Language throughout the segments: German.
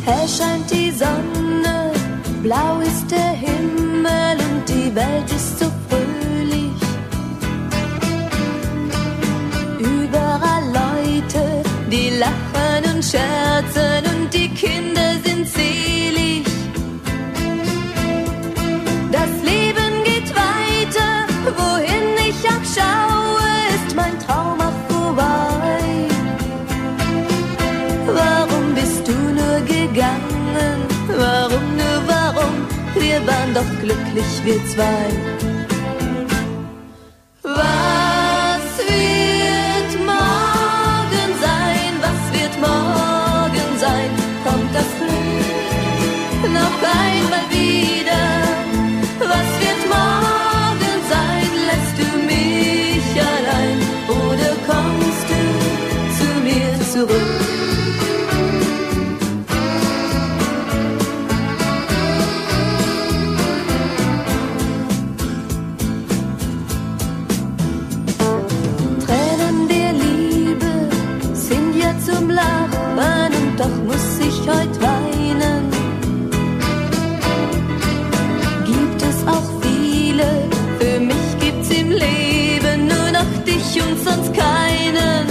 Hell scheint die Sonne, blau ist der Himmel und die Welt ist so fröhlich. Überall Leute, die lachen und scherzen und die Kinder sind selig. Das Leben geht weiter, wohin ich auch schaue, ist mein Traum auch vorbei. Warum bist du nur gegangen? Warum, nur warum? Wir waren doch glücklich, wir zwei. Was wird morgen sein? Was wird morgen sein? Kommt das Glück noch einmal wieder? Was wird morgen sein? Lässt du mich allein oder kommst du zu mir zurück? Zum Lachen und doch muss ich heut weinen. Gibt es auch viele, für mich gibt's im Leben nur noch dich und sonst keinen.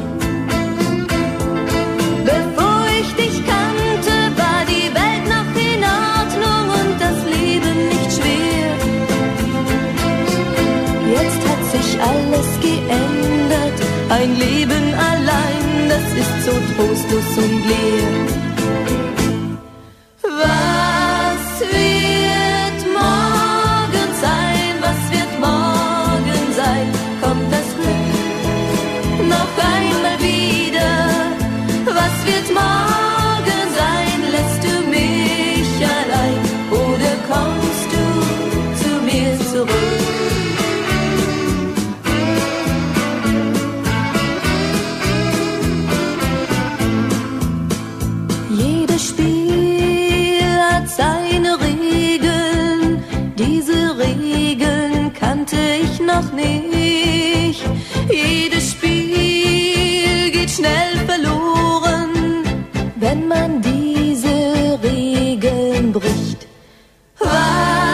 Bevor ich dich kannte, war die Welt noch in Ordnung und das Leben nicht schwer. Jetzt hat sich alles geändert, ein Leben allein, das ist so trostlos und leer. Was wird morgen sein? Was wird morgen sein? Kommt das Glück noch einmal wieder? Was wird morgen sein? Lässt du mich allein oder kommst du zu mir zurück? Seine Regeln, diese Regeln kannte ich noch nicht. Jedes Spiel geht schnell verloren, wenn man diese Regeln bricht. Was